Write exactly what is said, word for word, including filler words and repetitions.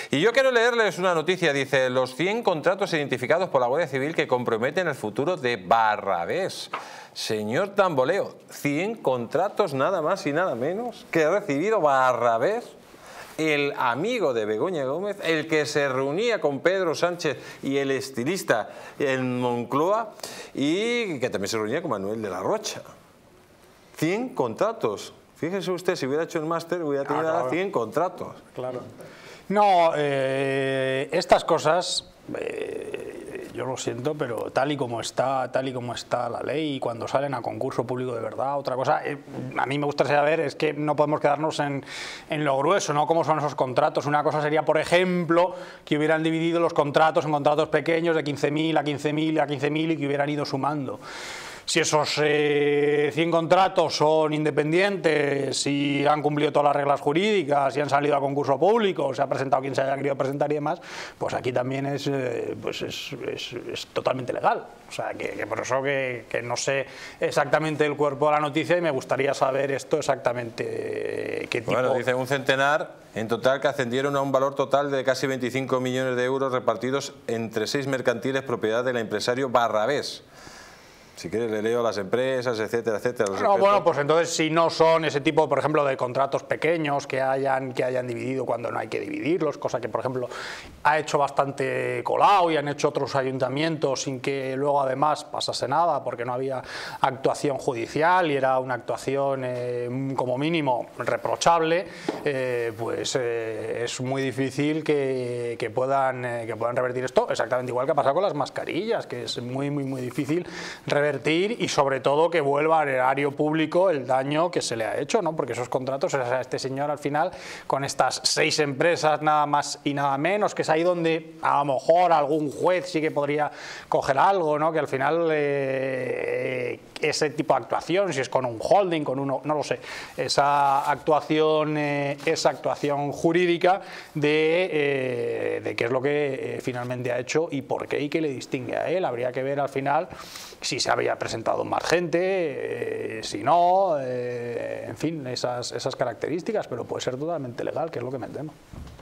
Y yo quiero leerles una noticia, dice, los cien contratos identificados por la Guardia Civil que comprometen el futuro de Barrabés. Señor Tamboleo, cien contratos nada más y nada menos que ha recibido Barrabés, el amigo de Begoña Gómez, el que se reunía con Pedro Sánchez y el estilista en Moncloa y que también se reunía con Manuel de la Rocha. cien contratos. Fíjese usted, si hubiera hecho el máster hubiera tenido ah, claro. cien contratos. Claro. No, eh, estas cosas, eh, yo lo siento, pero tal y como está, tal y como está la ley y cuando salen a concurso público de verdad, otra cosa, eh, a mí me gustaría saber es que no podemos quedarnos en, en lo grueso, ¿no? ¿Cómo son esos contratos? Una cosa sería, por ejemplo, que hubieran dividido los contratos en contratos pequeños de quince mil a quince mil a quince mil y que hubieran ido sumando. Si esos eh, cien contratos son independientes, si han cumplido todas las reglas jurídicas, si han salido a concurso público, se ha presentado quien se haya querido presentar y demás, pues aquí también es, eh, pues es, es, es totalmente legal. O sea, que, que por eso que, que no sé exactamente el cuerpo de la noticia y me gustaría saber esto exactamente qué tipo... Bueno, dice un centenar en total que ascendieron a un valor total de casi veinticinco millones de euros repartidos entre seis mercantiles propiedad del empresario Barrabés. Si quieres le leo las empresas, etcétera, etcétera. No, bueno, pues entonces si no son ese tipo, por ejemplo, de contratos pequeños que hayan, que hayan dividido cuando no hay que dividirlos, cosa que, por ejemplo, ha hecho bastante Colau y han hecho otros ayuntamientos sin que luego además pasase nada porque no había actuación judicial y era una actuación eh, como mínimo reprochable, eh, pues eh, es muy difícil que, que, puedan, eh, que puedan revertir esto, exactamente igual que ha pasado con las mascarillas, que es muy, muy, muy difícil revertir y sobre todo que vuelva al erario público el daño que se le ha hecho, ¿no? Porque esos contratos, o sea, este señor al final con estas seis empresas nada más y nada menos, que es ahí donde a lo mejor algún juez sí que podría coger algo, ¿no? Que al final eh, ese tipo de actuación, si es con un holding, con uno, no lo sé, esa actuación, eh, esa actuación jurídica de, eh, de qué es lo que eh, finalmente ha hecho y por qué y qué le distingue a él. Habría que ver al final si se había presentado más gente, eh, si no, eh, en fin, esas, esas características, pero puede ser totalmente legal, que es lo que me temo.